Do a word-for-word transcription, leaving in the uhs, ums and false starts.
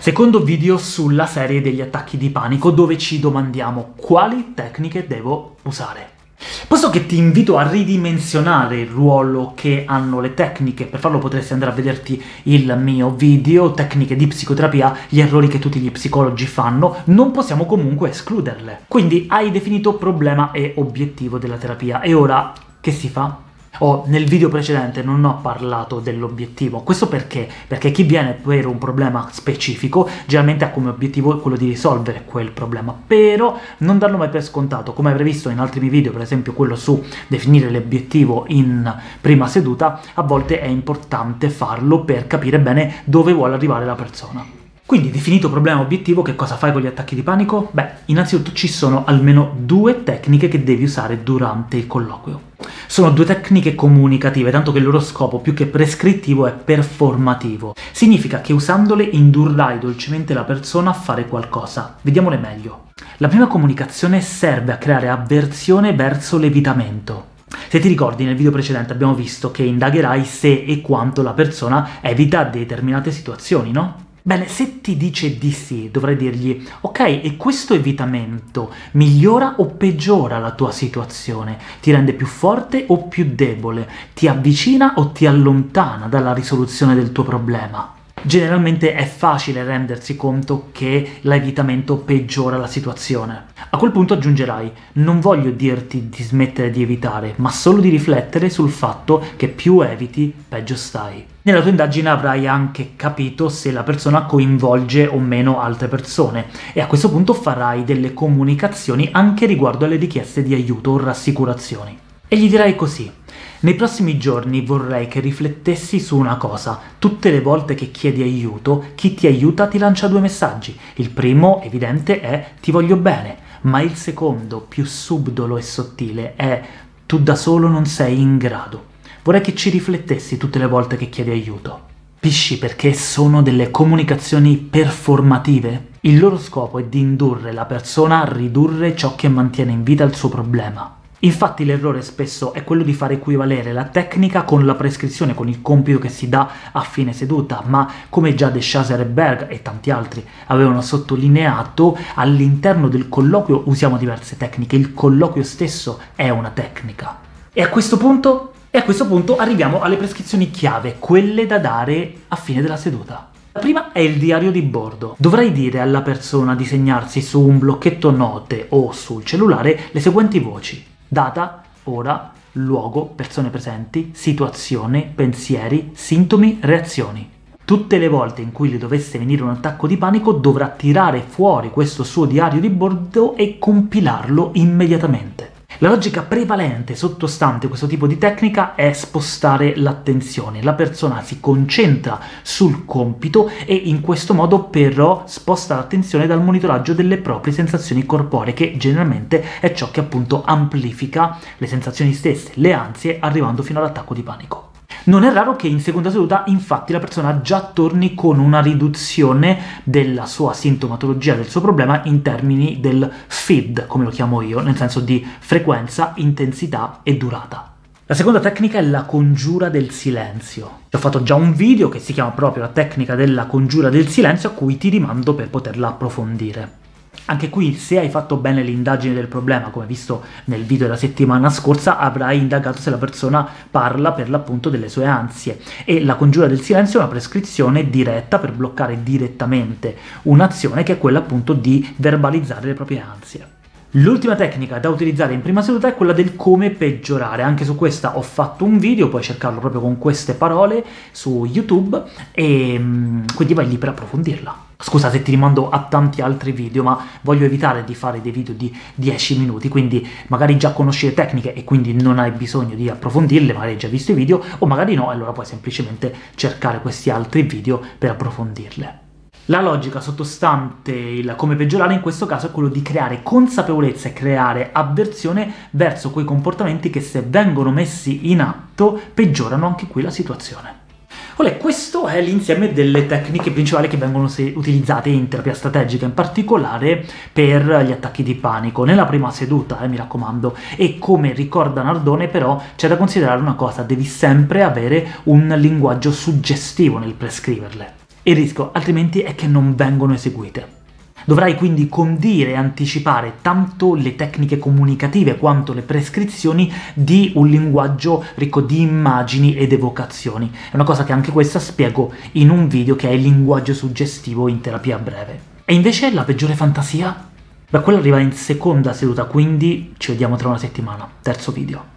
Secondo video sulla serie degli attacchi di panico, dove ci domandiamo quali tecniche devo usare. Posto che ti invito a ridimensionare il ruolo che hanno le tecniche, per farlo potresti andare a vederti il mio video, tecniche di psicoterapia, gli errori che tutti gli psicologi fanno, non possiamo comunque escluderle. Quindi hai definito problema e obiettivo della terapia, e ora che si fa? Oh, nel video precedente non ho parlato dell'obiettivo. Questo perché? Perché chi viene per un problema specifico generalmente ha come obiettivo quello di risolvere quel problema, però non darlo mai per scontato. Come avrei visto in altri miei video, per esempio quello su definire l'obiettivo in prima seduta, a volte è importante farlo per capire bene dove vuole arrivare la persona. Quindi, definito problema e obiettivo, che cosa fai con gli attacchi di panico? Beh, innanzitutto ci sono almeno due tecniche che devi usare durante il colloquio. Sono due tecniche comunicative, tanto che il loro scopo, più che prescrittivo, è performativo. Significa che usandole indurrai dolcemente la persona a fare qualcosa. Vediamole meglio. La prima comunicazione serve a creare avversione verso l'evitamento. Se ti ricordi, nel video precedente abbiamo visto che indagherai se e quanto la persona evita determinate situazioni, no? Bene, se ti dice di sì, dovrai dirgli: ok, e questo evitamento migliora o peggiora la tua situazione? Ti rende più forte o più debole? Ti avvicina o ti allontana dalla risoluzione del tuo problema? Generalmente è facile rendersi conto che l'evitamento peggiora la situazione. A quel punto aggiungerai: non voglio dirti di smettere di evitare, ma solo di riflettere sul fatto che più eviti, peggio stai. Nella tua indagine avrai anche capito se la persona coinvolge o meno altre persone, e a questo punto farai delle comunicazioni anche riguardo alle richieste di aiuto o rassicurazioni. E gli dirai così: nei prossimi giorni vorrei che riflettessi su una cosa. Tutte le volte che chiedi aiuto, chi ti aiuta ti lancia due messaggi. Il primo, evidente, è ti voglio bene, ma il secondo, più subdolo e sottile, è tu da solo non sei in grado. Vorrei che ci riflettessi tutte le volte che chiedi aiuto. Capisci perché sono delle comunicazioni performative? Il loro scopo è di indurre la persona a ridurre ciò che mantiene in vita il suo problema. Infatti l'errore spesso è quello di fare equivalere la tecnica con la prescrizione, con il compito che si dà a fine seduta, ma come già De Shazer e Berg e tanti altri avevano sottolineato, all'interno del colloquio usiamo diverse tecniche, il colloquio stesso è una tecnica. E a questo punto, e a questo punto arriviamo alle prescrizioni chiave, quelle da dare a fine della seduta. La prima è il diario di bordo. Dovrai dire alla persona di segnarsi su un blocchetto note o sul cellulare le seguenti voci: data, ora, luogo, persone presenti, situazione, pensieri, sintomi, reazioni. Tutte le volte in cui gli dovesse venire un attacco di panico dovrà tirare fuori questo suo diario di bordo e compilarlo immediatamente. La logica prevalente sottostante questo tipo di tecnica è spostare l'attenzione. La persona si concentra sul compito e in questo modo però sposta l'attenzione dal monitoraggio delle proprie sensazioni corporee, che generalmente è ciò che appunto amplifica le sensazioni stesse, le ansie, arrivando fino all'attacco di panico. Non è raro che in seconda seduta, infatti, la persona già torni con una riduzione della sua sintomatologia, del suo problema, in termini del F I D, come lo chiamo io, nel senso di frequenza, intensità e durata. La seconda tecnica è la congiura del silenzio. Ho fatto già un video che si chiama proprio la tecnica della congiura del silenzio, a cui ti rimando per poterla approfondire. Anche qui, se hai fatto bene l'indagine del problema, come visto nel video della settimana scorsa, avrai indagato se la persona parla per l'appunto delle sue ansie, e la congiura del silenzio è una prescrizione diretta per bloccare direttamente un'azione, che è quella appunto di verbalizzare le proprie ansie. L'ultima tecnica da utilizzare in prima seduta è quella del come peggiorare. Anche su questa ho fatto un video, puoi cercarlo proprio con queste parole su YouTube, e quindi vai lì per approfondirla. Scusa se ti rimando a tanti altri video, ma voglio evitare di fare dei video di dieci minuti, quindi magari già conosci le tecniche e quindi non hai bisogno di approfondirle, magari hai già visto i video, o magari no, e allora puoi semplicemente cercare questi altri video per approfondirle. La logica sottostante il come peggiorare in questo caso è quello di creare consapevolezza e creare avversione verso quei comportamenti che, se vengono messi in atto, peggiorano anche qui la situazione. Olè, questo è l'insieme delle tecniche principali che vengono utilizzate in terapia strategica, in particolare per gli attacchi di panico, nella prima seduta, eh, mi raccomando. E come ricorda Nardone, però, c'è da considerare una cosa: devi sempre avere un linguaggio suggestivo nel prescriverle. Il rischio altrimenti è che non vengono eseguite. Dovrai quindi condire e anticipare tanto le tecniche comunicative quanto le prescrizioni di un linguaggio ricco di immagini ed evocazioni. È una cosa che anche questa spiego in un video che è il linguaggio suggestivo in terapia breve. E invece la peggiore fantasia? Beh, quella arriva in seconda seduta, quindi ci vediamo tra una settimana. Terzo video.